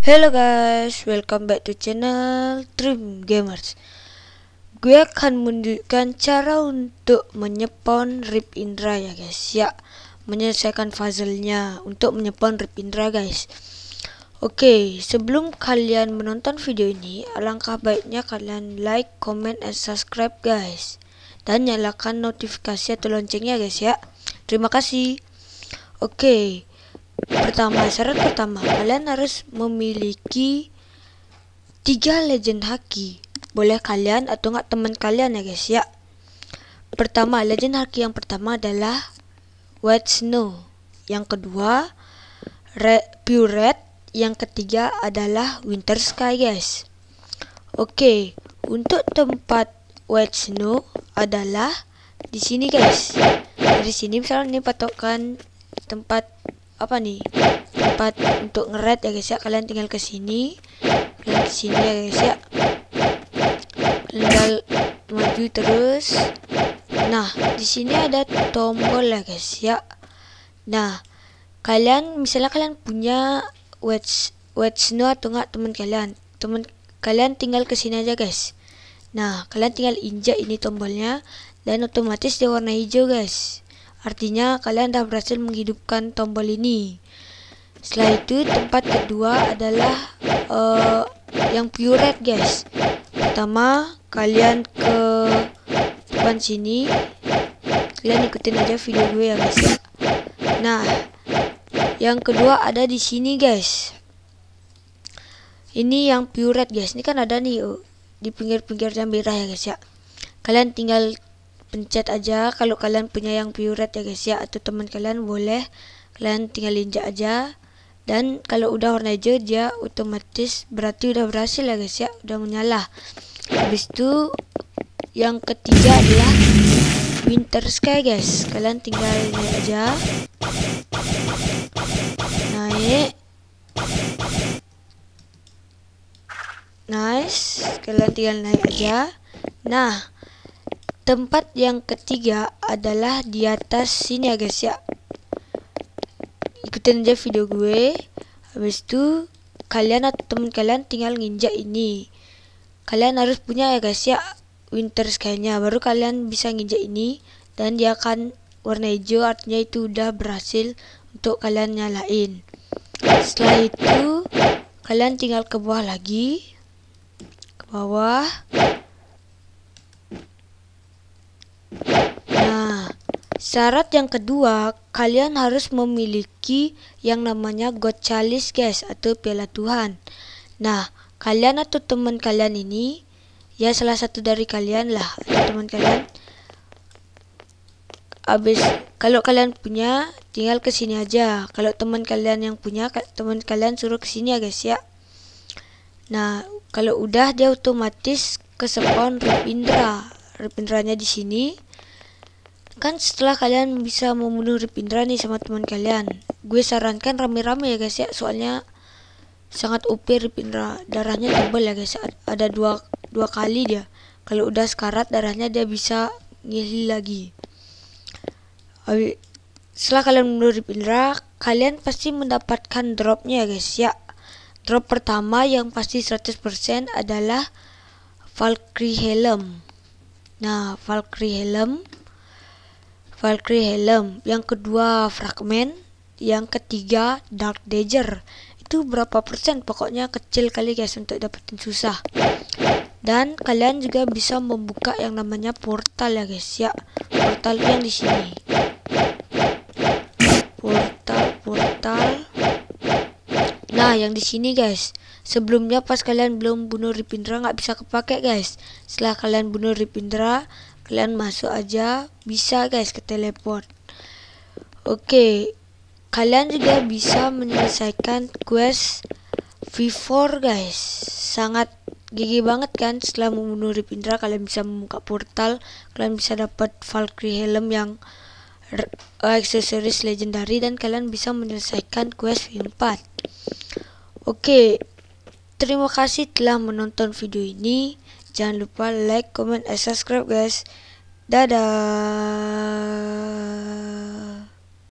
Hello guys, welcome back to channel Dream Gamers. Gue akan menunjukkan cara untuk menyepon Rip Indra ya guys. Ya, menyelesaikan puzzle-nya untuk menyepon Rip Indra guys. Oke, sebelum kalian menonton video ini, alangkah baiknya kalian like, comment, and subscribe guys. Dan nyalakan notifikasi atau loncengnya guys ya. Terima kasih. Oke. Syarat pertama, kalian harus memiliki 3 legend haki. Boleh kalian atau enggak teman kalian ya guys ya. Pertama, legend haki yang pertama adalah White Snow. Yang kedua, Pure Red. Yang ketiga adalah Winter Sky guys. Oke, untuk tempat White Snow adalah di sini guys. Dari sini misalnya ini patokan tempat apa nih, tempat untuk ngered ya guys ya. Kalian tinggal ke sini, kalian ke sini ya guys ya, tinggal maju terus. Nah, di sini ada tombol ya guys ya. Nah, kalian misalnya kalian punya White Snow atau enggak teman kalian tinggal ke sini aja guys. Nah, kalian tinggal injak ini tombolnya dan otomatis dia warna hijau guys. Artinya kalian dah berhasil menghidupkan tombol ini. Setelah itu tempat kedua adalah yang Pure Red guys. Pertama kalian ke depan sini, kalian ikutin aja video gue ya guys ya. Nah, yang kedua ada di sini guys. Ini yang Pure Red guys. Ini kan ada nih di pinggir-pinggirnya merah ya guys ya. Kalian tinggal pencet aja kalau kalian punya yang Pure Red ya guys ya, atau teman kalian boleh kalian tinggal injak aja. Dan kalau udah warna hijau dia otomatis berarti udah berhasil ya guys ya, udah menyala. Habis itu yang ketiga adalah Winter Sky guys. Kalian tinggal naik aja, naik, nice, kalian tinggal naik aja. Nah, tempat yang ketiga adalah di atas sini ya guys ya. Ikutin aja video gue. Habis itu kalian atau teman kalian tinggal nginjak ini. Kalian harus punya ya guys ya Winter Sky-nya, baru kalian bisa nginjak ini dan dia akan warna hijau, artinya itu udah berhasil untuk kalian nyalain. Setelah itu kalian tinggal ke bawah lagi, ke bawah. Nah, syarat yang kedua, kalian harus memiliki yang namanya God Chalice guys, atau piala Tuhan. Nah, kalian atau teman kalian ini, ya salah satu dari kalian lah, atau teman kalian. Kalau kalian punya, tinggal ke sini aja. Kalau teman kalian yang punya, teman kalian suruh ke sini ya guys ya. Nah, kalau udah dia otomatis ke spawn Rip Indra. Rip Indranya di sini. Kan setelah kalian bisa membunuh Rip Indra nih sama teman kalian, gue sarankan rame-rame ya guys ya, soalnya sangat OP Rip Indra. Darahnya tebal ya guys, ada dua kali dia. Kalau udah sekarat darahnya dia bisa ngili lagi. Setelah kalian membunuh Rip Indra, kalian pasti mendapatkan dropnya ya guys ya. Drop pertama yang pasti 100% adalah Valkyrie Helm. Nah, Valkyrie Helm, yang kedua fragment, yang ketiga Dark Dagger. Itu berapa persen? Pokoknya kecil kali guys untuk dapetin susah. Dan kalian juga bisa membuka yang namanya portal ya guys ya. Portal yang di sini. Portal. Nah, yang di sini guys. Sebelumnya pas kalian belum bunuh Rip Indra nggak bisa kepake guys. Setelah kalian bunuh Rip Indra, kalian masuk aja, bisa guys ke teleport. Oke, kalian juga bisa menyelesaikan quest V4 guys. Sangat gigi banget kan, setelah membunuh Rip Indra kalian bisa membuka portal, kalian bisa dapat Valkyrie Helm yang aksesoris legendary, dan kalian bisa menyelesaikan quest V4. Oke, terima kasih telah menonton video ini. Jangan lupa like, comment, and subscribe guys. Dadah.